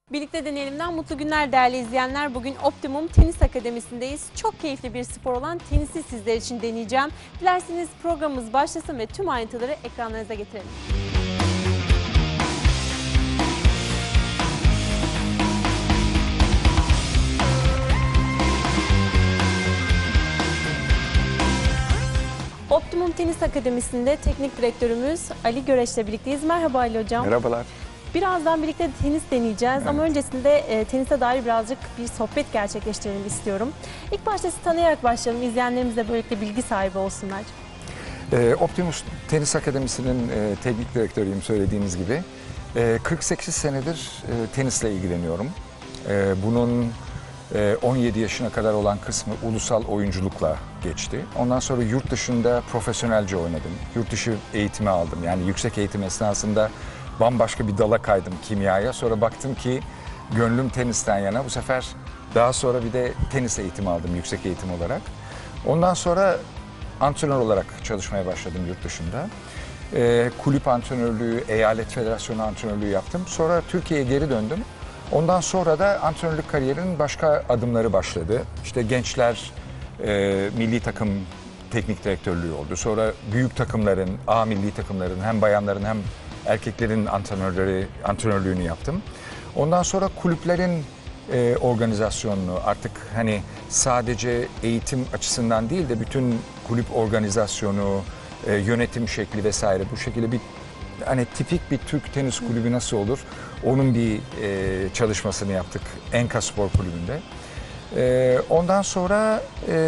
Birlikte deneyelimden mutlu günler değerli izleyenler. Bugün Optimum Tenis Akademisi'ndeyiz. Çok keyifli bir spor olan tenisi sizler için deneyeceğim. Dilerseniz programımız başlasın ve tüm ayrıntıları ekranlarınıza getirelim. Optimum Tenis Akademisi'nde teknik direktörümüz Ali Göreç'le birlikteyiz. Merhaba Ali Hocam. Merhabalar. Birazdan birlikte tenis deneyeceğiz, evet. Ama öncesinde tenise dair birazcık bir sohbet gerçekleştirelim istiyorum. İlk başta sizi tanıyarak başlayalım, izleyenlerimiz de böylelikle bilgi sahibi olsunlar. Optimum Tenis Akademisi'nin teknik direktörüyüm söylediğiniz gibi. 48 senedir tenisle ilgileniyorum. Bunun 17 yaşına kadar olan kısmı ulusal oyunculukla geçti. Ondan sonra yurt dışında profesyonelce oynadım. Yurt dışı eğitimi aldım. Yani yüksek eğitim esnasında bambaşka bir dala kaydım, kimyaya. Sonra baktım ki gönlüm tenisten yana. Bu sefer daha sonra bir de tenis eğitimi aldım yüksek eğitim olarak. Ondan sonra antrenör olarak çalışmaya başladım yurt dışında. Kulüp antrenörlüğü, eyalet federasyonu antrenörlüğü yaptım. Sonra Türkiye'ye geri döndüm. Ondan sonra da antrenörlük kariyerinin başka adımları başladı. İşte gençler milli takım teknik direktörlüğü oldu. Sonra büyük takımların, A milli takımların hem bayanların hem erkeklerin antrenörlüğünü yaptım. Ondan sonra kulüplerin organizasyonunu artık hani sadece eğitim açısından değil de bütün kulüp organizasyonu, yönetim şekli vesaire bu şekilde bir hani tipik bir Türk tenis kulübü nasıl olur? Onun bir çalışmasını yaptık Enka Spor Kulübü'nde. Ondan sonra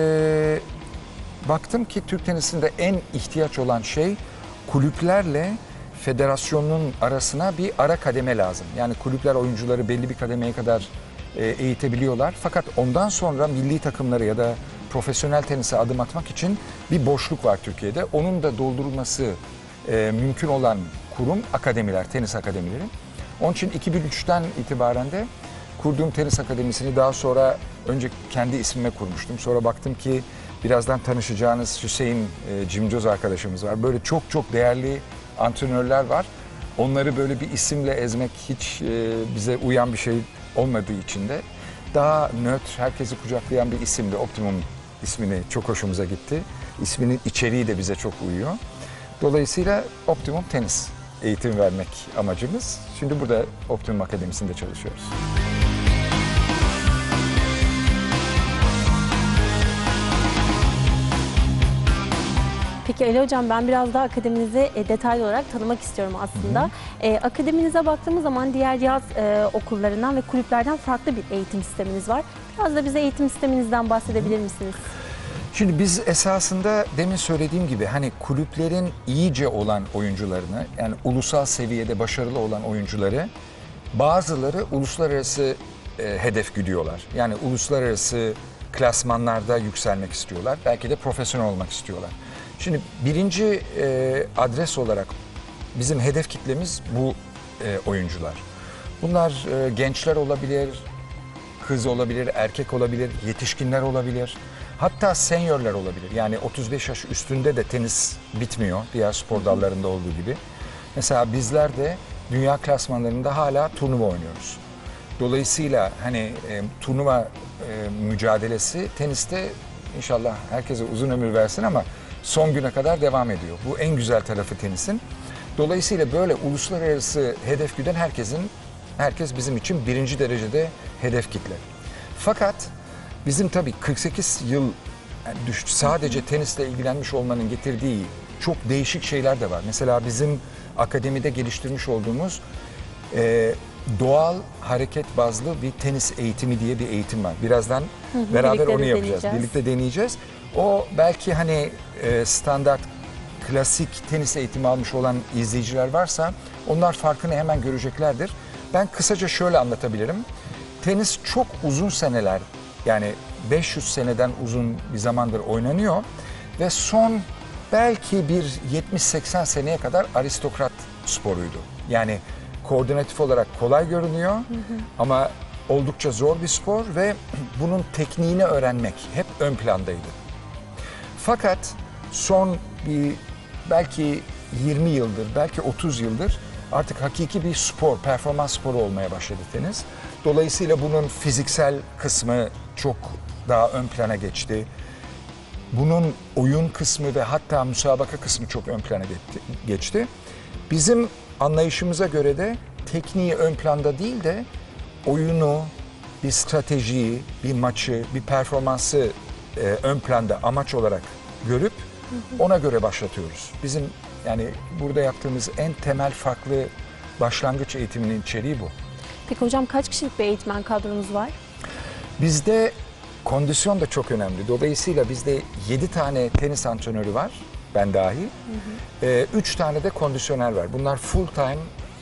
baktım ki Türk tenisinde en ihtiyaç olan şey kulüplerle federasyonun arasına bir ara kademe lazım. Yani kulüpler oyuncuları belli bir kademeye kadar eğitebiliyorlar. Fakat ondan sonra milli takımları ya da profesyonel tenise adım atmak için bir boşluk var Türkiye'de. Onun da doldurulması mümkün olan kurum akademiler, tenis akademileri. Onun için 2003'ten itibaren de kurduğum tenis akademisini daha sonra önce kendi ismime kurmuştum. Sonra baktım ki birazdan tanışacağınız Hüseyin Cimcoz arkadaşımız var. Böyle çok çok değerli antrenörler var. Onları böyle bir isimle ezmek hiç bize uyan bir şey olmadığı için de daha nötr, herkesi kucaklayan bir isimle Optimum ismini çok hoşumuza gitti. İsminin içeriği de bize çok uyuyor. Dolayısıyla Optimum Tenis eğitim vermek amacımız. Şimdi burada Optimum Akademisi'nde çalışıyoruz. Peki Ali Hocam, ben biraz daha akademinizi detaylı olarak tanımak istiyorum aslında. Akademinize baktığımız zaman diğer yaz okullarından ve kulüplerden farklı bir eğitim sisteminiz var. Biraz da bize eğitim sisteminizden bahsedebilir misiniz? Şimdi biz esasında demin söylediğim gibi hani kulüplerin iyice olan oyuncularını, yani ulusal seviyede başarılı olan oyuncuları, bazıları uluslararası hedef güdüyorlar. Yani uluslararası klasmanlarda yükselmek istiyorlar. Belki de profesyonel olmak istiyorlar. Şimdi birinci adres olarak bizim hedef kitlemiz bu oyuncular. Bunlar gençler olabilir, kız olabilir, erkek olabilir, yetişkinler olabilir. Hatta seniorlar olabilir. Yani 35 yaş üstünde de tenis bitmiyor diğer spor dallarında olduğu gibi. Mesela bizler de dünya klasmanlarında hala turnuva oynuyoruz. Dolayısıyla hani turnuva mücadelesi teniste inşallah herkese uzun ömür versin ama son güne kadar devam ediyor. Bu en güzel tarafı tenisin. Dolayısıyla böyle uluslararası hedef güden herkes bizim için birinci derecede hedef kitle. Fakat bizim tabii 48 yıl sadece tenisle ilgilenmiş olmanın getirdiği çok değişik şeyler de var. Mesela bizim akademide geliştirmiş olduğumuz doğal hareket bazlı bir tenis eğitimi diye bir eğitim var. Birazdan beraber onu yapacağız. Birlikte deneyeceğiz. O belki hani standart klasik tenis eğitimi almış olan izleyiciler varsa onlar farkını hemen göreceklerdir. Ben kısaca şöyle anlatabilirim. Tenis çok uzun seneler, yani 500 seneden uzun bir zamandır oynanıyor ve son belki bir 70-80 seneye kadar aristokrat sporuydu. Yani koordinatif olarak kolay görünüyor ama oldukça zor bir spor ve bunun tekniğini öğrenmek hep ön plandaydı. Fakat son bir belki 20 yıldır, belki 30 yıldır artık hakiki bir spor, performans sporu olmaya başladı tenis. Dolayısıyla bunun fiziksel kısmı çok daha ön plana geçti. Bunun oyun kısmı ve hatta müsabaka kısmı çok ön plana geçti. Bizim anlayışımıza göre de tekniği ön planda değil de oyunu, bir stratejiyi, bir maçı, bir performansı ön planda amaç olarak görüp ona göre başlatıyoruz. Bizim yani burada yaptığımız en temel farklı başlangıç eğitiminin içeriği bu. Peki hocam kaç kişilik bir eğitmen kadronuz var? Bizde kondisyon da çok önemli. Dolayısıyla bizde 7 tane tenis antrenörü var, ben dahil. 3 tane de kondisyoner var. Bunlar full time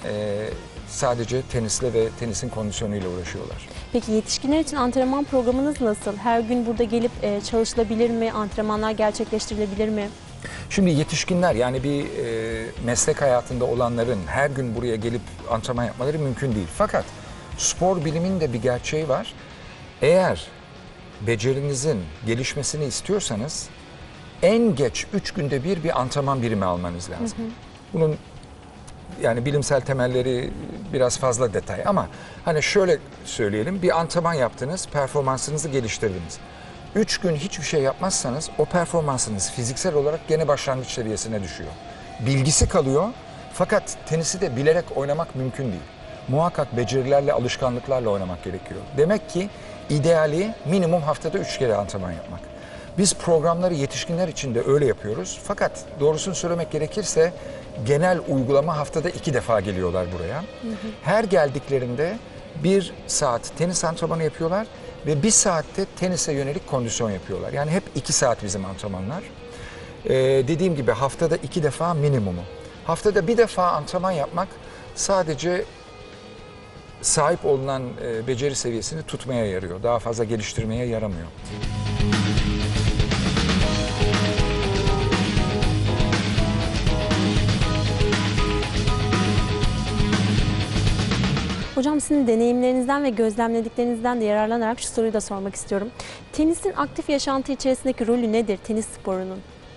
sadece tenisle ve tenisin kondisyonuyla uğraşıyorlar. Peki yetişkinler için antrenman programınız nasıl? Her gün burada gelip çalışılabilir mi? Antrenmanlar gerçekleştirilebilir mi? Şimdi yetişkinler yani bir meslek hayatında olanların her gün buraya gelip antrenman yapmaları mümkün değil. Fakat spor biliminin de bir gerçeği var. Eğer becerinizin gelişmesini istiyorsanız en geç 3 günde bir antrenman birimi almanız lazım. Bunun yani bilimsel temelleri biraz fazla detay ama hani şöyle söyleyelim, bir antrenman yaptınız, performansınızı geliştirdiniz. 3 gün hiçbir şey yapmazsanız o performansınız fiziksel olarak gene başlangıç seviyesine düşüyor. Bilgisi kalıyor fakat tenisi de bilerek oynamak mümkün değil. Muhakkak becerilerle, alışkanlıklarla oynamak gerekiyor. Demek ki ideali minimum haftada 3 kere antrenman yapmak. Biz programları yetişkinler için de öyle yapıyoruz. Fakat doğrusunu söylemek gerekirse genel uygulama haftada 2 defa geliyorlar buraya. Her geldiklerinde 1 saat tenis antrenmanı yapıyorlar ve 1 saatte tenise yönelik kondisyon yapıyorlar. Yani hep 2 saat bizim antrenmanlar. Dediğim gibi haftada 2 defa minimumu. Haftada 1 defa antrenman yapmak sadece sahip olunan beceri seviyesini tutmaya yarıyor. Daha fazla geliştirmeye yaramıyor. Hocam sizin deneyimlerinizden ve gözlemlediklerinizden de yararlanarak şu soruyu da sormak istiyorum. Tenisin aktif yaşantı içerisindeki rolü nedir tenis sporunun?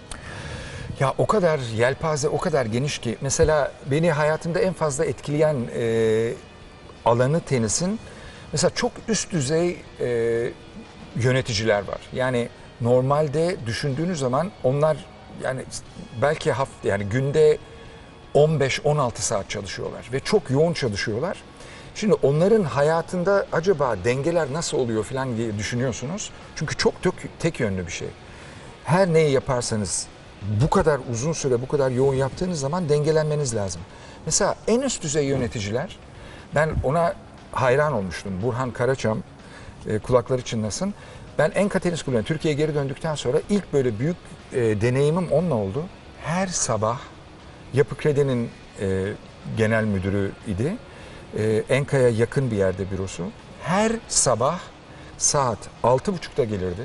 Ya o kadar yelpaze, o kadar geniş ki mesela beni hayatımda en fazla etkileyen alanı tenisin mesela çok üst düzey yöneticiler var. Yani normalde düşündüğünüz zaman onlar yani belki yani günde 15-16 saat çalışıyorlar ve çok yoğun çalışıyorlar. Şimdi onların hayatında acaba dengeler nasıl oluyor falan diye düşünüyorsunuz. Çünkü çok tek yönlü bir şey. Her neyi yaparsanız bu kadar uzun süre bu kadar yoğun yaptığınız zaman dengelenmeniz lazım. Mesela en üst düzey yöneticiler, ben ona hayran olmuştum. Burhan Karaçam, kulakları çınlasın. Ben Enka Tenis Kulübü'ne Türkiye'ye geri döndükten sonra ilk böyle büyük deneyimim onunla oldu. Her sabah Yapı Kredi'nin genel müdürü idi. Enka'ya yakın bir yerde bürosu. Her sabah saat 6.30'da gelirdi.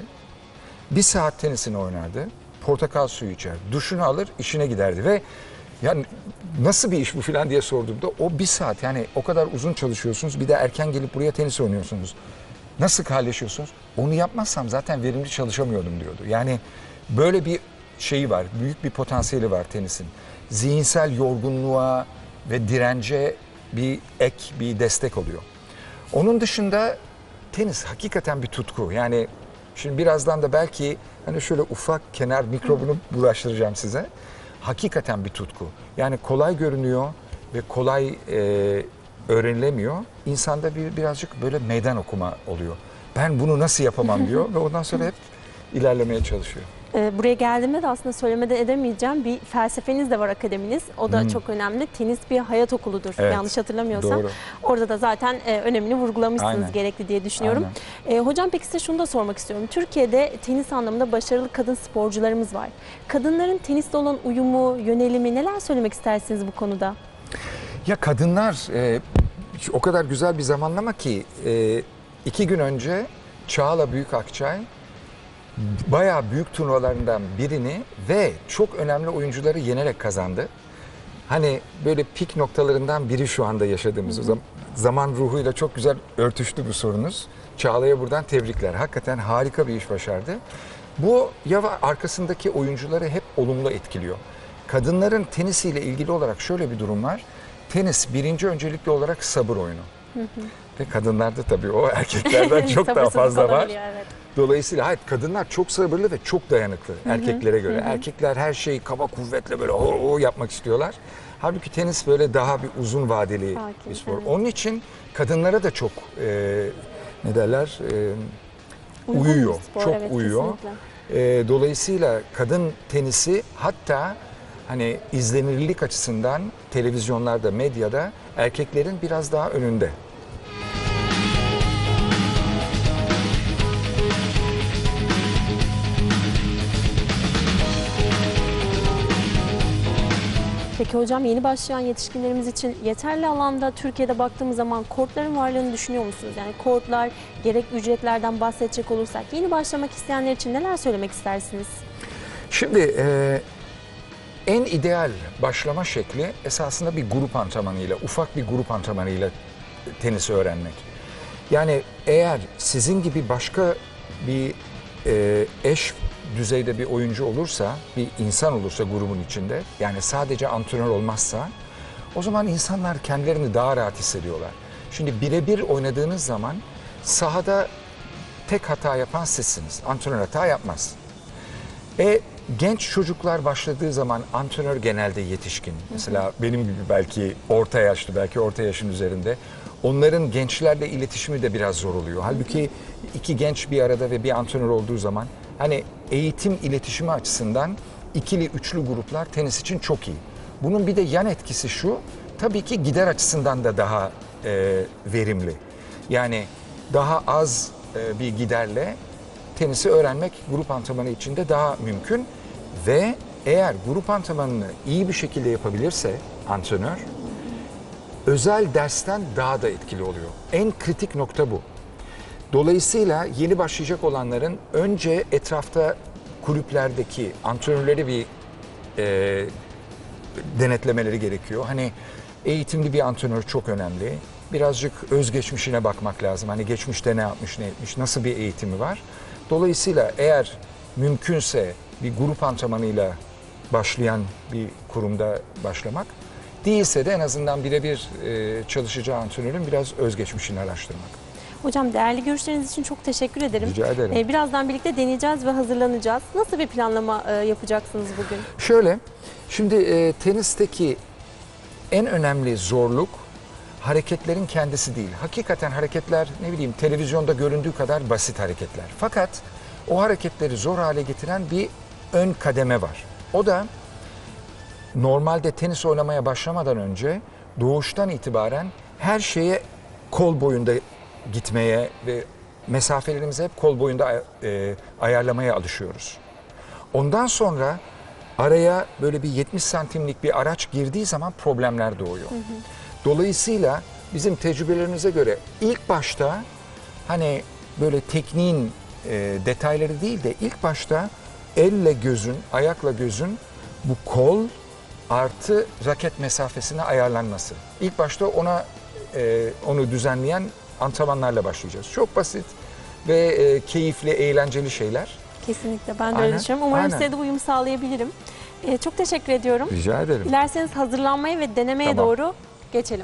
1 saat tenisini oynardı. Portakal suyu içer, duşunu alır, işine giderdi ve yani nasıl bir iş bu falan diye sorduğumda o 1 saat yani o kadar uzun çalışıyorsunuz bir de erken gelip buraya tenis oynuyorsunuz. Nasıl halleşiyorsunuz? Onu yapmazsam zaten verimli çalışamıyordum diyordu. Yani böyle bir şeyi var, büyük bir potansiyeli var tenisin. Zihinsel yorgunluğa ve dirence bir ek, bir destek oluyor. Onun dışında tenis hakikaten bir tutku. Yani şimdi birazdan da belki hani şöyle ufak kenar mikrobunu bulaştıracağım size. Hakikaten bir tutku. Yani kolay görünüyor ve kolay öğrenilemiyor. İnsanda birazcık böyle meydan okuma oluyor. Ben bunu nasıl yapamam diyor ve ondan sonra hep ilerlemeye çalışıyor. Buraya geldiğimde de aslında söylemeden edemeyeceğim bir felsefeniz de var akademiniz. O da çok önemli. Tenis bir hayat okuludur. Evet, Yanlış hatırlamıyorsam. doğru. Orada da zaten önemini vurgulamışsınız Aynen. gerekli diye düşünüyorum. Hocam peki size şunu da sormak istiyorum. Türkiye'de tenis anlamında başarılı kadın sporcularımız var. Kadınların tenisle olan uyumu, yönelimi neler söylemek istersiniz bu konuda? Ya kadınlar o kadar güzel bir zamanlama ki 2 gün önce Çağla Büyükakçay bayağı büyük turnuvalarından birini ve çok önemli oyuncuları yenerek kazandı. Hani böyle pik noktalarından biri şu anda yaşadığımız zaman ruhuyla çok güzel örtüştü bu sorunuz. Çağla'ya buradan tebrikler. Hakikaten harika bir iş başardı. Bu ya arkasındaki oyuncuları hep olumlu etkiliyor. Kadınların tenisiyle ilgili olarak şöyle bir durum var. tenis birinci öncelikli olarak sabır oyunu. Ve kadınlarda tabii o erkeklerden çok daha Sabırsızlık fazla var. olabiliyor, evet. Dolayısıyla hayır, kadınlar çok sabırlı ve çok dayanıklı erkeklere göre. Erkekler her şeyi kaba kuvvetle böyle o yapmak istiyorlar. Halbuki tenis böyle daha bir uzun vadeli Sakin, bir spor. evet. Onun için kadınlara da çok ne derler Uygun uyuyor. bir spor, Çok evet, uyuyor. kesinlikle. Dolayısıyla kadın tenisi hatta hani izlenirlik açısından televizyonlarda, medyada erkeklerin biraz daha önünde. Peki hocam, yeni başlayan yetişkinlerimiz için yeterli alanda Türkiye'de baktığımız zaman kortların varlığını düşünüyor musunuz? Yani kortlar, gerek ücretlerden bahsedecek olursak yeni başlamak isteyenler için neler söylemek istersiniz? Şimdi en ideal başlama şekli esasında bir grup antrenmanıyla, ufak bir grup antrenmanıyla tenisi öğrenmek. Yani eğer sizin gibi başka bir eş düzeyde bir oyuncu olursa, bir insan olursa grubun içinde, yani sadece antrenör olmazsa, o zaman insanlar kendilerini daha rahat hissediyorlar. Şimdi birebir oynadığınız zaman sahada tek hata yapan sizsiniz. Antrenör hata yapmaz. Genç çocuklar başladığı zaman antrenör genelde yetişkin. Mesela benim gibi belki orta yaşlı, belki orta yaşın üzerinde. Onların gençlerle iletişimi de biraz zor oluyor. Halbuki iki genç bir arada ve bir antrenör olduğu zaman hani eğitim iletişimi açısından ikili, üçlü gruplar tenis için çok iyi. Bunun bir de yan etkisi şu, tabii ki gider açısından da daha verimli. Yani daha az bir giderle tenisi öğrenmek grup antrenmanı içinde daha mümkün ve eğer grup antrenmanını iyi bir şekilde yapabilirse antrenör, özel dersten daha da etkili oluyor. En kritik nokta bu. Dolayısıyla yeni başlayacak olanların önce etrafta kulüplerdeki antrenörleri bir denetlemeleri gerekiyor. Hani eğitimli bir antrenör çok önemli. Birazcık özgeçmişine bakmak lazım. Hani geçmişte ne yapmış, ne etmiş, nasıl bir eğitimi var. Dolayısıyla eğer mümkünse bir grup antrenmanıyla başlayan bir kurumda başlamak, değilse de en azından birebir çalışacağı antrenörün biraz özgeçmişini araştırmak. Hocam, değerli görüşleriniz için çok teşekkür ederim. Rica ederim. Birazdan birlikte deneyeceğiz ve hazırlanacağız. Nasıl bir planlama yapacaksınız bugün? Şöyle, şimdi tenisteki en önemli zorluk hareketlerin kendisi değil. Hakikaten hareketler, ne bileyim, televizyonda göründüğü kadar basit hareketler. Fakat o hareketleri zor hale getiren bir ön kademe var. O da normalde tenis oynamaya başlamadan önce doğuştan itibaren her şeye kol boyunda gitmeye ve mesafelerimizi hep kol boyunda ayarlamaya alışıyoruz. Ondan sonra araya böyle bir 70 santimlik bir araç girdiği zaman problemler doğuyor. Dolayısıyla bizim tecrübelerimize göre ilk başta hani böyle tekniğin detayları değil de ilk başta elle gözün, ayakla gözün bu kol artı raket mesafesine ayarlanması. İlk başta onu düzenleyen antrenmanlarla başlayacağız. Çok basit ve keyifli, eğlenceli şeyler. Kesinlikle, ben de Aynen, öyle düşünüyorum. Umarım aynen. size de uyum sağlayabilirim. Çok teşekkür ediyorum. Rica ederim. Dilerseniz hazırlanmaya ve denemeye Tamam. doğru geçelim.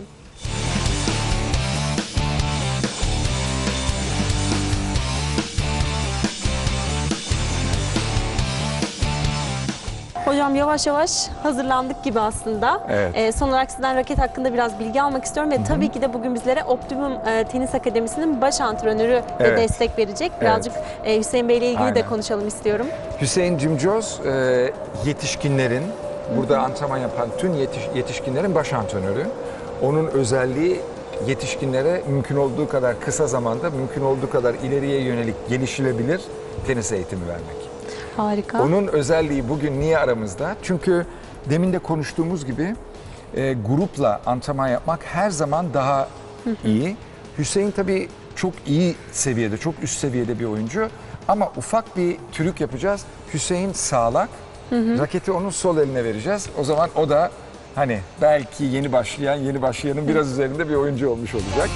Hocam, yavaş yavaş hazırlandık gibi aslında. Evet. Son olarak sizden raket hakkında biraz bilgi almak istiyorum ve tabii ki de bugün bizlere Optimum Tenis Akademisi'nin baş antrenörü de Evet. destek verecek. Birazcık Hüseyin Bey ile ilgili de Aynen. konuşalım istiyorum. Hüseyin Cimcoz yetişkinlerin, burada antrenman yapan tüm yetişkinlerin baş antrenörü. Onun özelliği yetişkinlere mümkün olduğu kadar kısa zamanda, mümkün olduğu kadar ileriye yönelik gelişilebilir tenis eğitimi vermek. Harika. Onun özelliği bugün niye aramızda? Çünkü demin de konuştuğumuz gibi grupla antrenman yapmak her zaman daha iyi. Hüseyin tabii çok iyi seviyede, çok üst seviyede bir oyuncu. Ama ufak bir trük yapacağız. Hüseyin sağlak, raketi onun sol eline vereceğiz. O zaman o da hani belki yeni başlayanın biraz üzerinde bir oyuncu olmuş olacak.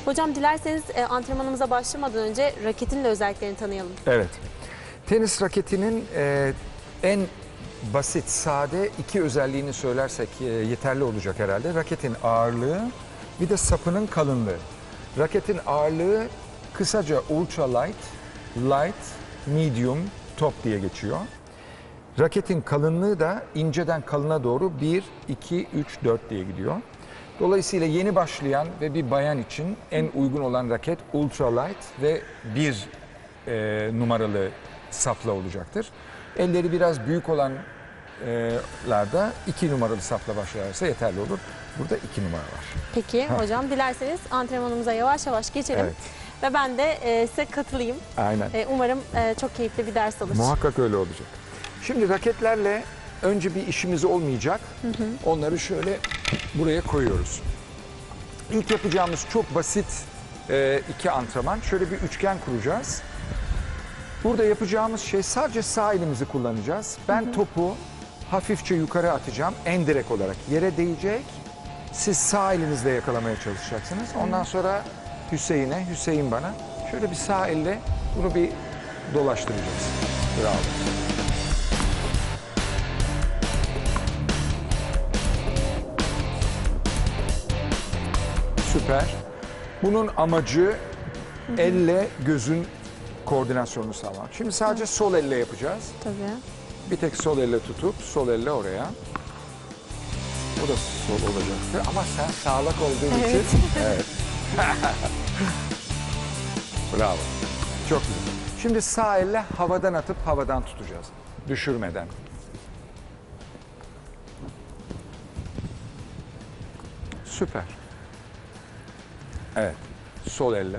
Hocam dilerseniz antrenmanımıza başlamadan önce raketin de özelliklerini tanıyalım. Evet. Tenis raketinin en basit, sade iki özelliğini söylersek yeterli olacak herhalde. Raketin ağırlığı, bir de sapının kalınlığı. Raketin ağırlığı kısaca ultra light, light, medium, top diye geçiyor. Raketin kalınlığı da inceden kalına doğru 1, 2, 3, 4 diye gidiyor. Dolayısıyla yeni başlayan ve bir bayan için en uygun olan raket ultra light ve 1 numaralı sapla olacaktır. Elleri biraz büyük olanlarda 2 numaralı sapla başlarsa yeterli olur. Burada 2 numara var. Peki hocam dilerseniz antrenmanımıza yavaş yavaş geçelim. Evet. Ve ben de size katılayım. Aynen. Umarım çok keyifli bir ders olur. Muhakkak öyle olacak. Şimdi raketlerle önce bir işimiz olmayacak. Onları şöyle buraya koyuyoruz. İlk yapacağımız çok basit iki antrenman. Şöyle bir üçgen kuracağız. Burada yapacağımız şey sadece sağ elimizi kullanacağız. Ben topu hafifçe yukarı atacağım. En direkt olarak yere değecek. Siz sağ elinizle yakalamaya çalışacaksınız. Ondan sonra Hüseyin'e, Hüseyin bana şöyle bir sağ elle bunu bir dolaştıracağız. Bravo. Süper. Bunun amacı elle gözün koordinasyonunu sağlamak. Şimdi sadece sol elle yapacağız. Tabii. Bir tek sol elle tutup sol elle oraya. O da sol olacaktı ama sen sağlak olduğun için. Evet. Bravo. Çok güzel. Şimdi sağ elle havadan atıp havadan tutacağız. Düşürmeden. Süper. Evet. Sol elle.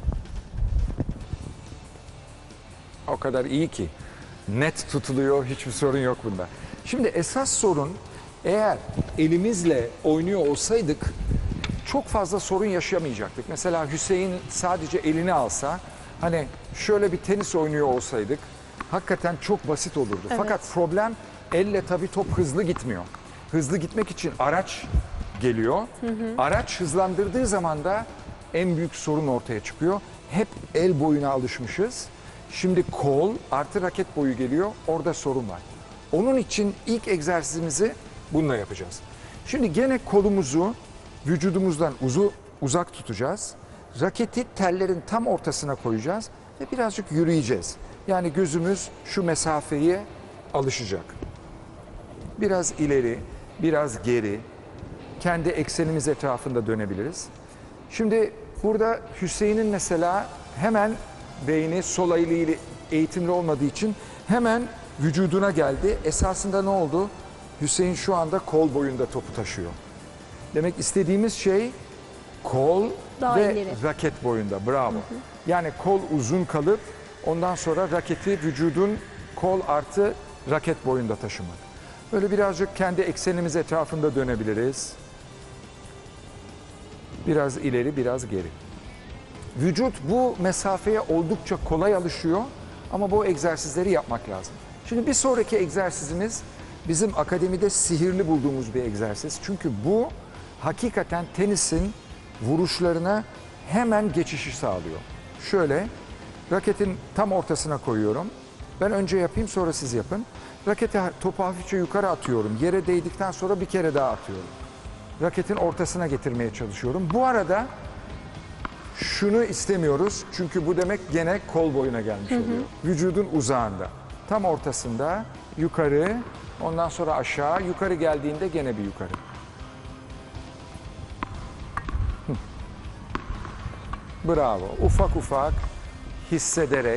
O kadar iyi ki. Net tutuluyor. Hiçbir sorun yok bunda. Şimdi esas sorun, eğer elimizle oynuyor olsaydık çok fazla sorun yaşamayacaktık. Mesela Hüseyin sadece elini alsa, hani şöyle bir tenis oynuyor olsaydık hakikaten çok basit olurdu. Evet. Fakat problem, elle tabii top hızlı gitmiyor. Hızlı gitmek için araç geliyor. Araç hızlandırdığı zaman da en büyük sorun ortaya çıkıyor. Hep el boyuna alışmışız. Şimdi kol artı raket boyu geliyor. Orada sorun var. Onun için ilk egzersizimizi bununla yapacağız. Şimdi gene kolumuzu vücudumuzdan uzak tutacağız. Raketi tellerin tam ortasına koyacağız ve birazcık yürüyeceğiz. Yani gözümüz şu mesafeye alışacak. Biraz ileri, biraz geri, kendi eksenimiz etrafında dönebiliriz. Şimdi burada Hüseyin'in mesela hemen beyni sol eliyle eğitimli olmadığı için hemen vücuduna geldi. Esasında ne oldu? Hüseyin şu anda kol boyunda topu taşıyor. Demek istediğimiz şey kol Daha ve ileri. raket boyunda. Bravo. Yani kol uzun kalıp ondan sonra raketi vücudun kol artı raket boyunda taşımak. Böyle birazcık kendi eksenimiz etrafında dönebiliriz. Biraz ileri, biraz geri. Vücut bu mesafeye oldukça kolay alışıyor ama bu egzersizleri yapmak lazım. Şimdi bir sonraki egzersizimiz bizim akademide sihirli bulduğumuz bir egzersiz. Çünkü bu hakikaten tenisin vuruşlarına hemen geçişi sağlıyor. Şöyle raketin tam ortasına koyuyorum. Ben önce yapayım, sonra siz yapın. Raketi, topu hafifçe yukarı atıyorum. Yere değdikten sonra bir kere daha atıyorum. Raketin ortasına getirmeye çalışıyorum. Bu arada şunu istemiyoruz çünkü bu demek gene kol boyuna gelmiş oluyor. Vücudun uzağında, tam ortasında yukarı, ondan sonra aşağı, yukarı geldiğinde gene bir yukarı. Bravo. Ufak ufak hissederek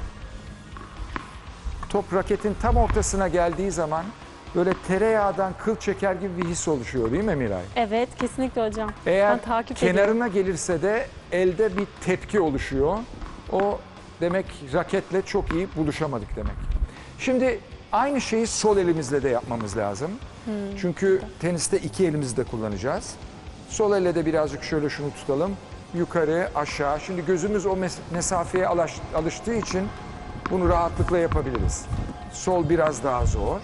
top raketin tam ortasına geldiği zaman böyle tereyağdan kıl çeker gibi bir his oluşuyor değil mi Miray? Evet, kesinlikle hocam. Eğer Ben takip ediyorum. kenarına gelirse de elde bir tepki oluşuyor. O demek raketle çok iyi buluşamadık demek. Şimdi aynı şeyi sol elimizle de yapmamız lazım. Çünkü teniste iki elimizi de kullanacağız. Sol elle de birazcık şöyle şunu tutalım. Yukarı, aşağı. Şimdi gözümüz o mesafeye alıştığı için bunu rahatlıkla yapabiliriz. Sol biraz daha zor.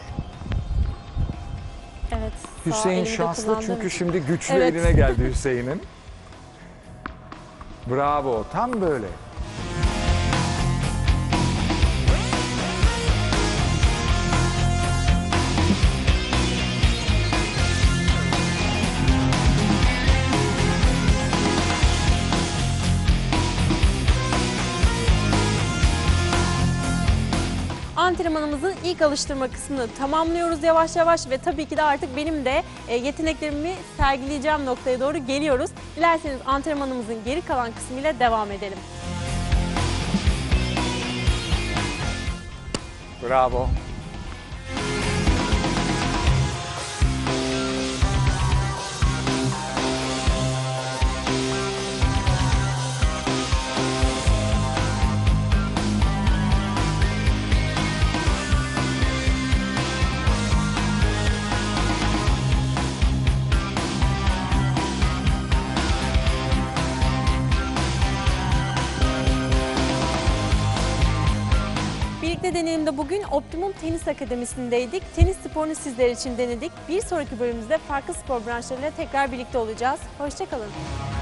Evet. sağ Hüseyin elimi de şanslı kullandığım çünkü için. şimdi güçlü Evet. eline geldi Hüseyin'in. Bravo, tam böyle. Antrenmanımızın ilk alıştırma kısmını tamamlıyoruz yavaş yavaş ve tabii ki de artık benim de yeteneklerimi sergileyeceğim noktaya doğru geliyoruz. Dilerseniz antrenmanımızın geri kalan kısmıyla devam edelim. Bravo. Birlikte deneyimde bugün Optimum Tenis Akademisi'ndeydik. Tenis sporunu sizler için denedik. Bir sonraki bölümümüzde farklı spor branşlarıyla tekrar birlikte olacağız. Hoşça kalın.